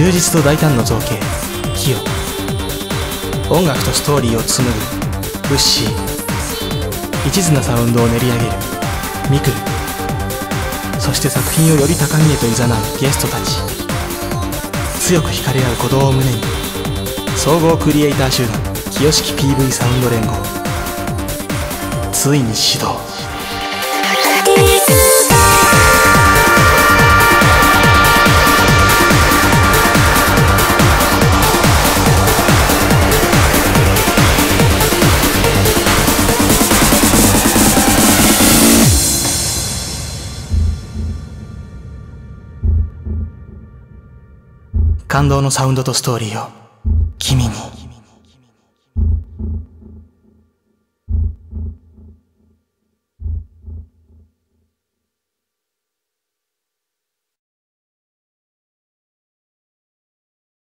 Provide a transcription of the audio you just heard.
忠実と大胆の造形キヨ、音楽とストーリーを紡ぐウッシー、一途なサウンドを練り上げるミクル、そして作品をより高みへと誘うゲストたち。強く惹かれ合う鼓動を胸に、総合クリエイター集団清識 PV サウンド連合、ついに始動。感動のサウンドとストーリーを君に。